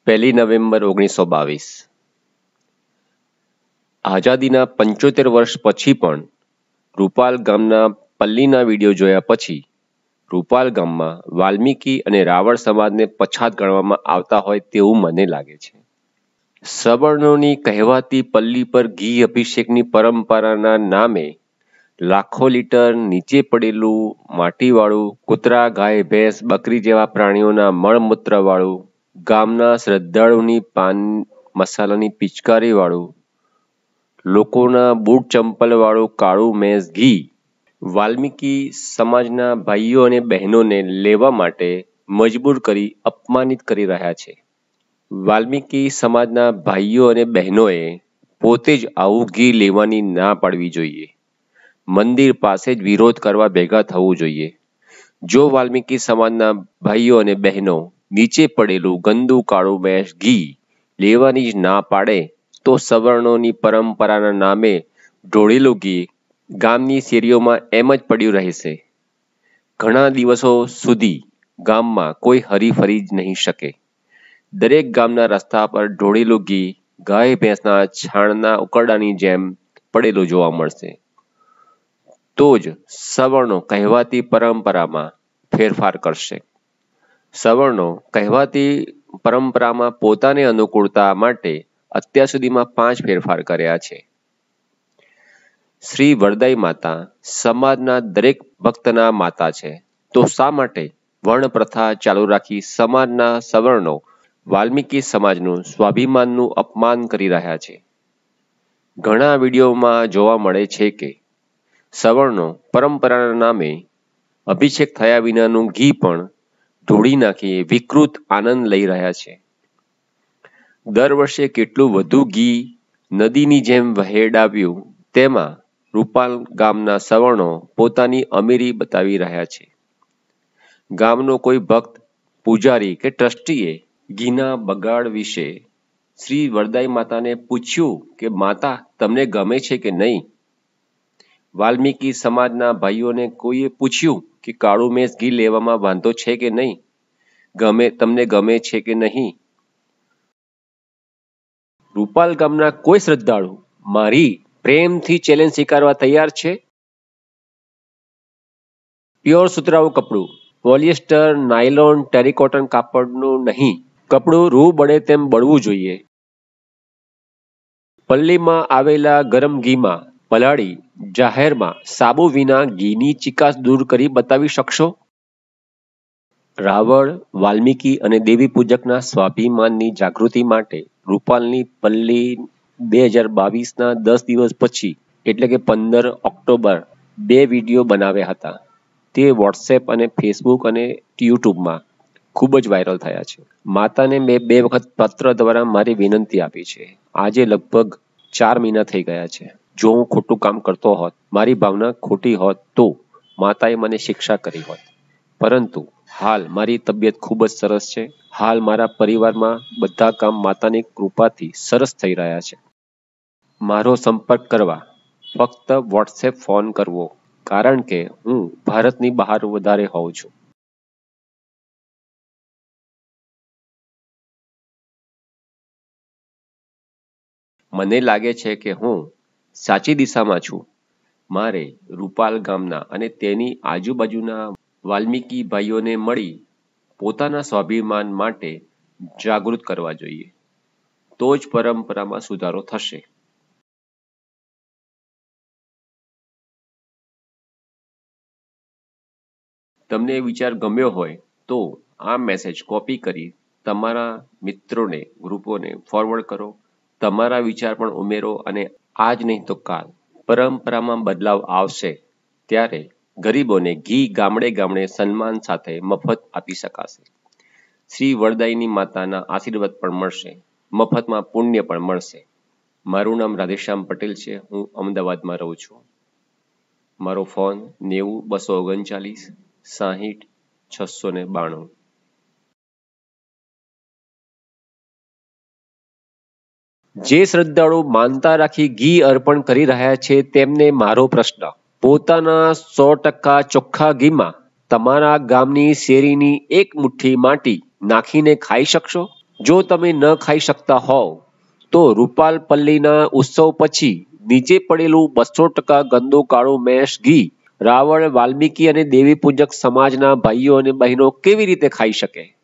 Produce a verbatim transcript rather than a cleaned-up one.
પહેલી નવેમ્બર ઓગણીસો બાવીસ. આઝાદીના પંચોતેર વર્ષ પછી પણ રૂપાલ ગામના પલ્લીના વિડીયો જોયા પછી રૂપાલ ગામમાં વાલ્મીકી અને રાવળ સમાજને પછાત ગણવામાં આવતા હોય તેવું મને લાગે છે. સવર્ણોની કહેવાતી પલ્લી પર ઘી અભિષેકની પરંપરાના નામે લાખો લીટર નીચે પડેલું માટીવાળું, કૂતરા, ગાય, ભેંસ, બકરી જેવા પ્રાણીઓના મળમૂત્રવાળું, ગામના શ્રદ્ધાળુની પાન મસાલાની પિચકારીવાળું, લોકોના બૂટ ચંપલવાળું કાળું મેઝ ઘી વાલ્મીકી સમાજના ભાઈઓ અને બહેનોને લેવા માટે મજબૂર કરી અપમાનિત કરી રહ્યા છે. વાલ્મીકી સમાજના ભાઈઓ અને બહેનોએ પોતે જ આવું ઘી લેવાની ના પાડવી જોઈએ. મંદિર પાસે જ વિરોધ કરવા ભેગા થવું જોઈએ. જો વાલ્મીકી સમાજના ભાઈઓ અને બહેનો નીચે પડેલું ગંદુ કાળું મેષ ઘી લેવાની જ ના પાડે તો સવર્ણોની પરંપરાના નામે ઢોળેલું ઘી ગામની શેરીઓમાં એમ જ પડ્યું રહેશે. ઘણા દિવસો સુધી ગામમાં કોઈ હરીફરી જ નહીં શકે. દરેક ગામના રસ્તા પર ઢોળેલું ઘી ગાય ભેંસના છાણના ઉકરડાની જેમ પડેલું જોવા મળશે. તો જ સવર્ણો કહેવાતી પરંપરામાં ફેરફાર કરશે. સવર્ણો કહેવાતી પરંપરામાં પોતાને અનુકૂળતા માટે અત્યાર સુધીમાં પાંચ ફેરફાર કર્યા છે. શ્રી વરદાઈ માતા સમાજના દરેક ભક્તના માતા છે, તો શા માટે વર્ણ પ્રથા ચાલુ રાખી સમાજના સવર્ણો વાલ્મીકી સમાજનું સ્વાભિમાનનું અપમાન કરી રહ્યા છે? ઘણા વિડીયોમાં જોવા મળે છે કે સવર્ણો પરંપરાના નામે અભિષેક થયા વિનાનું ઘી પણ ઢોળી નાખી વિકૃત આનંદ લઈ રહ્યા છે. દર વર્ષે કેટલું વધુ ઘી નદીની જેમ વહેડાવ્યું તેમાં રૂપાલ ગામના સવર્ણો પોતાની અમીરી બતાવી રહ્યા છે. ગામનો કોઈ ભક્ત, પૂજારી કે ટ્રસ્ટીએ ઘીના બગાડ વિશે શ્રી વરદાઈ માતાને પૂછ્યું કે માતા તમને ગમે છે કે નહીં? વાલ્મીકી સમાજના ભાઈઓને કોઈએ પૂછ્યું કે કાળું મેષ ઘી લેવામાં વાંધો છે કે નહીં? ગમે તમને ગમે છે કે નહીં? રૂપાલ ગામના કોઈ શ્રદ્ધાળુ મારી પ્રેમથી ચેલેન્જ સ્વીકારવા તૈયાર છે? પ્યોર સુતરાઉ કપડું, પોલિએસ્ટર, નાયલોન, ટેરિકોટન કાપડનું નહીં. કપડું રૂ બળે તેમ બળવું જોઈએ. પલ્લીમાં આવેલા ગરમ ઘીમાં પલાળી જાહેરમાં સાબુ વિના ઘીની ચિકાસ દૂર કરી બતાવી શકશો? રાવળ, વાલ્મીકી અને દેવી પૂજકના સ્વાભિમાનની જાગૃતિ માટે રૂપાલની પલ્લી બે હજાર બાવીસના દસ દિવસ પછી એટલે કે પંદર ઓક્ટોબર બે વિડીયો બનાવ્યા હતા. તે વોટ્સએપ અને ફેસબુક અને યુટ્યુબમાં ખૂબ જ વાયરલ થયા છે. માતાને મેં બે વખત પત્ર દ્વારા મારી વિનંતી આપી છે. આજે લગભગ ચાર મહિના થઈ ગયા છે. જો હું ખોટું કામ કરતો હોત, મારી ભાવના ખોટી હોત તો માતાએ મને શિક્ષા કરી હોત. પરંતુ હાલ મારી તબિયત ખૂબ જ સરસ છે. હાલ મારા પરિવારમાં બધા કામ માતાની કૃપાથી સરસ થઈ રહ્યા છે. મારો સંપર્ક કરવા ફક્ત વોટ્સએપ ફોન કરવો, કારણ કે હું ભારતની બહાર વધારે હોઉં છું. મને લાગે છે કે હું સાચી દિશામાં છું. મારે રૂપાલ ગામના અને તેની આજુબાજુના વાલ્મીકી ભાઈઓને મળી પોતાના સ્વાભિમાન માટે જાગૃત કરવા જોઈએ. તો જ પરંપરામાં સુધારો થશે. તમને વિચાર ગમ્યો હોય તો આ મેસેજ કોપી કરી તમારા મિત્રોને, ગ્રુપોને ફોરવર્ડ કરો. તમારા વિચાર પણ ઉમેરો અને આજ નહીં તો કાલ પરંપરામાં બદલાવ આવશે ત્યારે ગરીબોને ઘી ગામડે ગામડે સન્માન સાથે મફત આપી શકાશે. શ્રી વરદાયની માતાના આશીર્વાદ પણ મળશે, મફતમાં પુણ્ય પણ મળશે. મારું નામ રાધેશ્યામ પટેલ છે. હું અમદાવાદમાં રહું છું. મારો ફોન નેવું બસો ઓગણચાલીસ સાહીઠ છસો ને બાણું. જે શ્રદ્ધાળુ માનતા રાખી ઘી અર્પણ કરી રહ્યા છે તેમને મારો પ્રશ્ન, પોતાના સો ટકા ચોખ્ખા ઘીમાં તમારા ગામની શેરીની એક મુઠ્ઠી માટી નાખીને ખાઈ શકશો? જો તમે ન ખાઈ શકતા હોવ તો રૂપાલ પલ્લીના ઉત્સવ પછી નીચે પડેલું બસો ટકા ગંદુ કાળું મેશ ઘી રાવણ, વાલ્મીકી અને દેવી પૂજક સમાજના ભાઈઓ અને બહેનો કેવી રીતે ખાઈ શકે?